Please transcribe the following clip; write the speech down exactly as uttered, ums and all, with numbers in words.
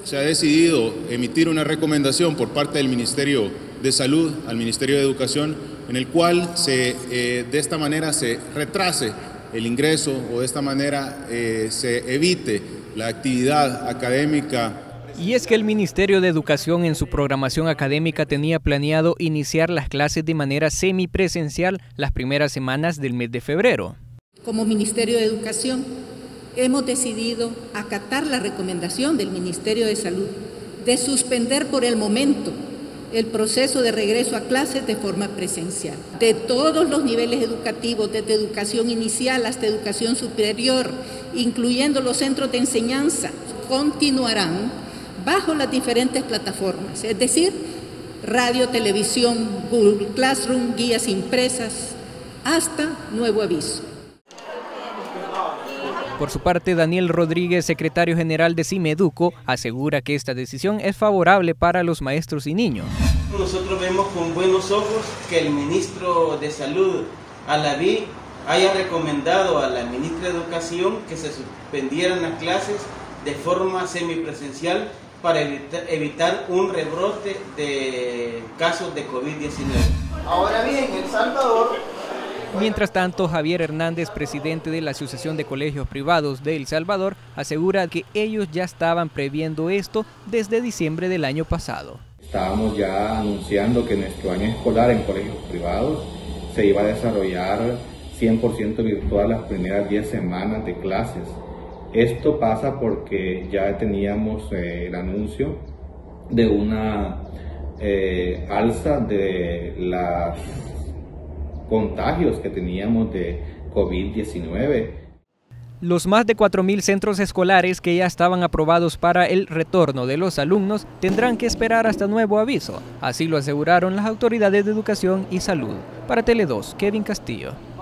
se ha decidido emitir una recomendación por parte del Ministerio de Salud al Ministerio de Educación, en el cual se, eh, de esta manera se retrase el ingreso o de esta manera eh, se evite la actividad académica. Y es que el Ministerio de Educación en su programación académica tenía planeado iniciar las clases de manera semipresencial las primeras semanas del mes de febrero. Como Ministerio de Educación hemos decidido acatar la recomendación del Ministerio de Salud de suspender por el momento el proceso de regreso a clases de forma presencial. De todos los niveles educativos, desde educación inicial hasta educación superior, incluyendo los centros de enseñanza, continuarán bajo las diferentes plataformas, es decir, radio, televisión, Google Classroom, guías impresas, hasta nuevo aviso. Por su parte, Daniel Rodríguez, secretario general de CIMEDUCO, asegura que esta decisión es favorable para los maestros y niños. Nosotros vemos con buenos ojos que el ministro de Salud, Alaví, haya recomendado a la ministra de Educación que se suspendieran las clases de forma semipresencial para evita, evitar un rebrote de casos de COVID diecinueve. Ahora bien, El Salvador... Mientras tanto, Javier Hernández, presidente de la Asociación de Colegios Privados de El Salvador, asegura que ellos ya estaban previendo esto desde diciembre del año pasado. Estábamos ya anunciando que nuestro año escolar en colegios privados se iba a desarrollar cien por ciento virtual las primeras diez semanas de clases. Esto pasa porque ya teníamos eh, el anuncio de una eh, alza de los contagios que teníamos de COVID diecinueve. Los más de cuatro mil centros escolares que ya estaban aprobados para el retorno de los alumnos tendrán que esperar hasta nuevo aviso. Así lo aseguraron las autoridades de Educación y Salud. Para Tele dos, Kevin Castillo.